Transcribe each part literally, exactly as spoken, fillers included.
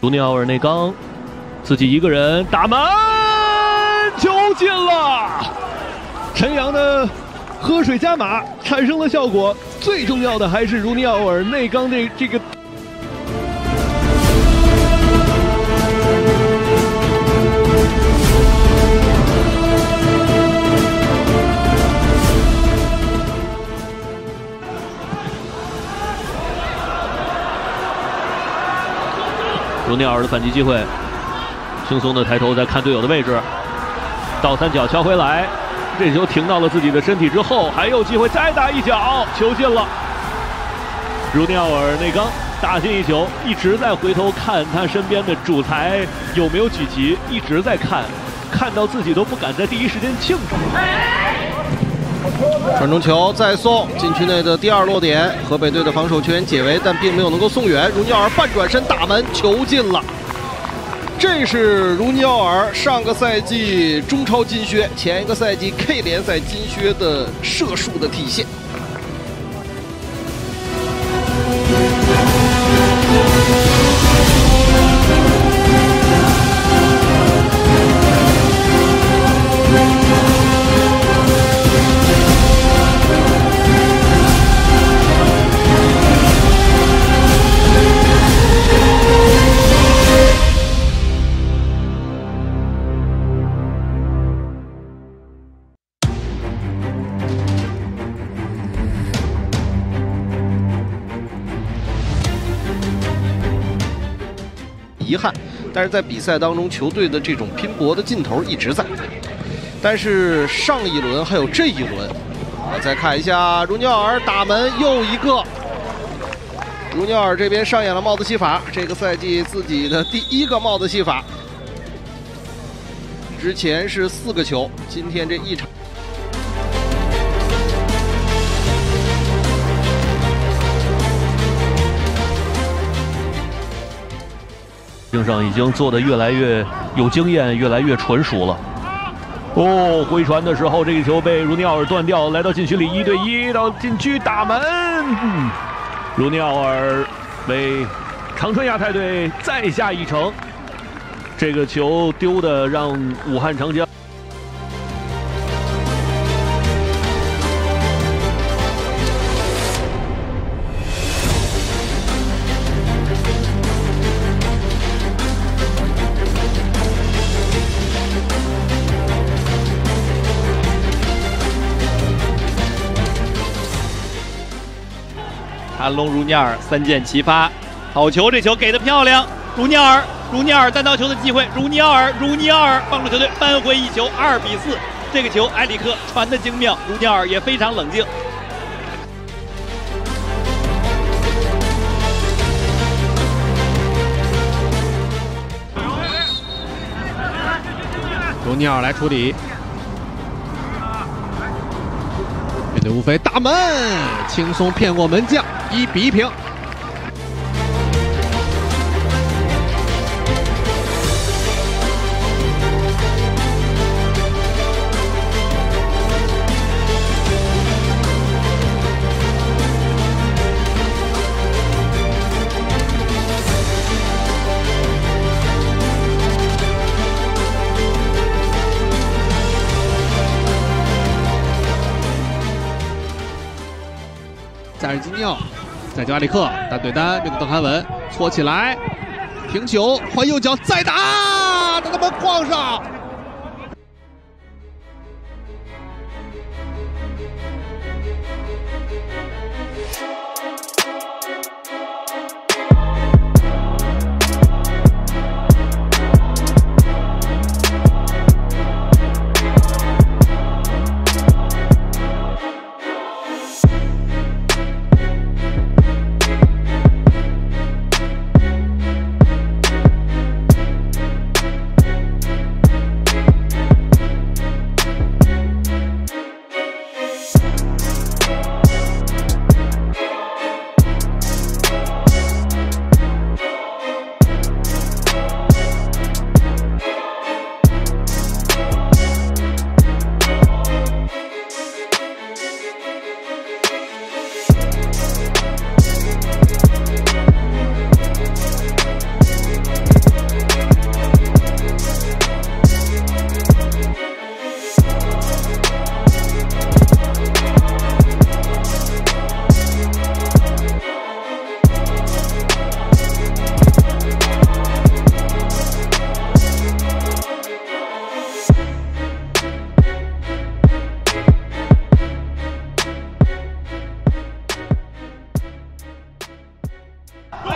卢尼奥尔内刚自己一个人打门，球进了。陈阳的喝水加码产生了效果，最重要的还是卢尼奥尔内刚这这个。 卢尼奥尔的反击机会，轻松的抬头在看队友的位置，倒三角敲回来，这球停到了自己的身体之后，还有机会再打一脚，球进了。卢尼奥尔内刚打进一球，一直在回头看他身边的主裁有没有举旗，一直在看，看到自己都不敢在第一时间庆祝。 传中球再送禁区内的第二落点，河北队的防守球员解围，但并没有能够送远。卢尼奥尔半转身打门，球进了。这是卢尼奥尔上个赛季中超金靴，前一个赛季 K 联赛金靴的射术的体现。 遗憾，但是在比赛当中，球队的这种拼搏的劲头一直在。但是上一轮还有这一轮，我再看一下，卢尼奥尔打门又一个。卢尼奥尔这边上演了帽子戏法，这个赛季自己的第一个帽子戏法。之前是四个球，今天这一场。 上已经做得越来越有经验，越来越纯熟了。哦，回传的时候，这个球被卢尼奥尔断掉，来到禁区里一对一到禁区打门。嗯、卢尼奥尔为长春亚泰队再下一城。这个球丢的让武汉长江。 安龙茹尼尔三箭齐发，好球！这球给的漂亮，茹尼尔，茹尼尔单刀球的机会，茹尼奥尔，茹尼奥尔帮助球队扳回一球，二比四。这个球埃里克传的精妙，茹尼奥尔也非常冷静。 茹尼奥尔来处理。 面对吴飞大门，轻松骗过门将，一比一平。再是金尿，再救阿里克，单对单面对邓涵文，搓起来，停球，换右脚再打，让他们框上。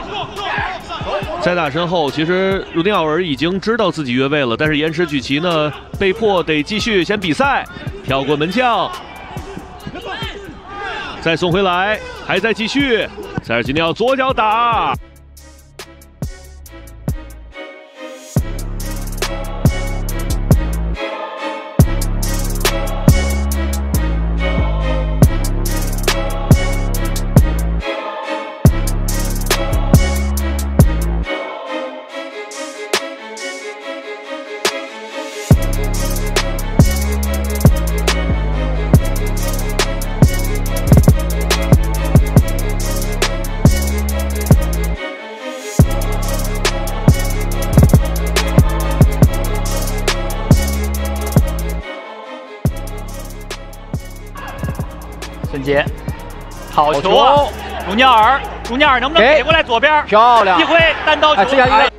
在打身后，其实儒尼奥尔已经知道自己越位了，但是延迟举旗呢，被迫得继续先比赛，跳过门将，再送回来，还在继续。塞尔吉尼奥左脚打。 孙杰，好球啊！儒尼奥尔，儒尼奥尔能不能给过来左边？ 漂亮！ 机会单刀球， 哎，这样应该。